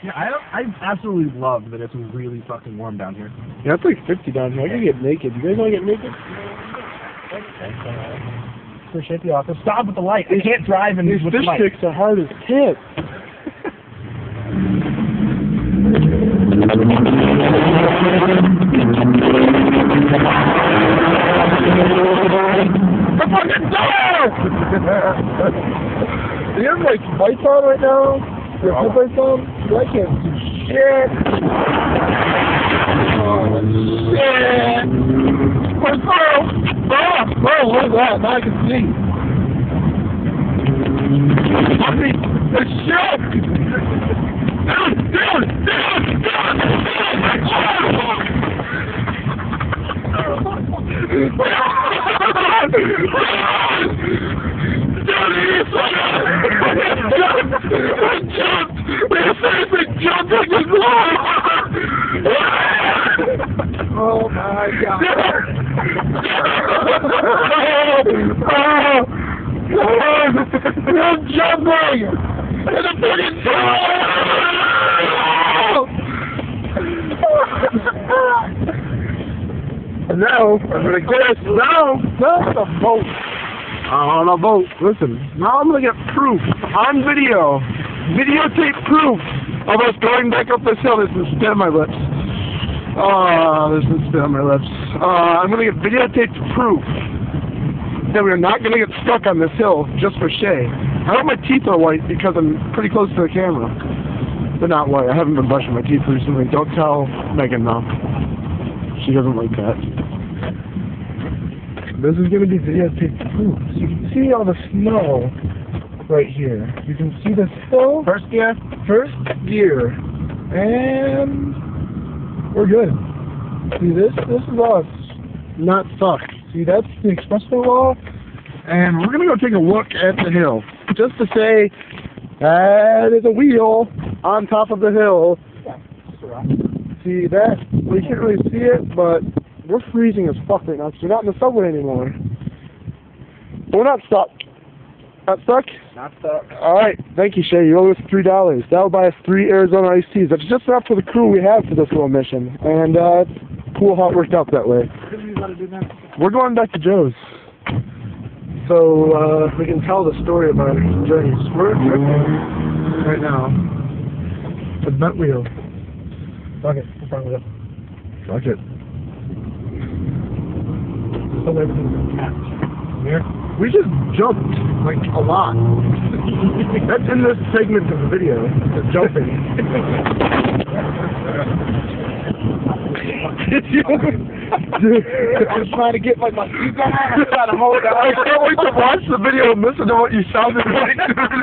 Yeah, I absolutely love that it's really fucking warm down here. Yeah, it's like 50 down here. I can get naked. You guys want to get naked? Appreciate the offer. Stop with the light. I can't drive in These with fish the light. sticks are hard as tits. The fucking door! Do you have like lights on right now? Your headlights on? I can't see shit. Oh shit! Where's Carl? Oh, look at that! Now I can see. The shit! Dude! Oh my god. I'm jumping! In the fucking And now, I'm gonna guess, no, that's a boat. On a boat. Listen, now I'm gonna get proof on video. Videotape proof of us going back up this hill. This is spit on my lips. Oh, this is spit on my lips. I'm gonna get videotaped proof that we're not gonna get stuck on this hill just for Shay. I hope my teeth are white because I'm pretty close to the camera. They're not white. I haven't been brushing my teeth recently. Don't tell Megan though. She doesn't like that. This is gonna be videotaped proof. So you can see all the snow right here. You can see the hill. First gear. First gear. And we're good. See this? This is us. Not sucked. See, that's the expressway wall. And we're gonna go take a look at the hill. Just to say, that is a wheel on top of the hill. See that? We can't really see it, but we're freezing as fuck right now because we're not in the subway anymore. But we're not stuck. Not stuck? Not stuck. Alright, thank you, Shay. You owe us $3. That'll buy us 3 Arizona iced teas. That's just enough for the crew we have for this little mission. And it's cool how it worked out that way. We're going back to Joe's. So we can tell the story about our journeys. We're tripping right now. The bent wheel. Fuck it. What's wrong with it? Fuck it. So everything's attached. Here. We just jumped, like, a lot. That's in this segment of the video, the jumping. Dude, I'm trying to get my seat down. I'm trying to hold it. I can't wait to watch the video and listen to what you sounded like.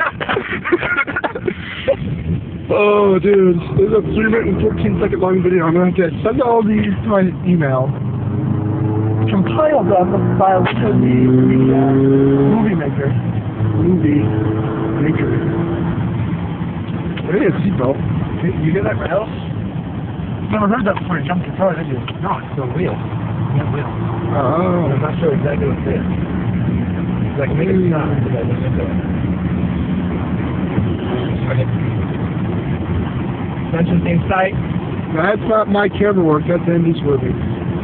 Oh, dude. This is a 3-minute and 14-second long video. I'm going to have to send all these to my email. Compile them by the movie maker. I need a seatbelt. You hear that rail? Never heard that before. You jumped your car, did you? No, it's the wheel. Yeah, wheel. Oh. I'm not sure exactly what it is. It's like make it sound. Okay. Suspension's in sight. That's not my camera work. That's Andy's working.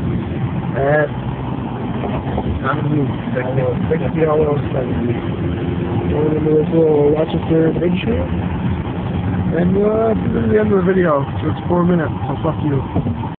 I'm going to move. 60 all else. Going into this little Rochester registry. And this is the end of the video. So it's 4 minutes. So fuck you.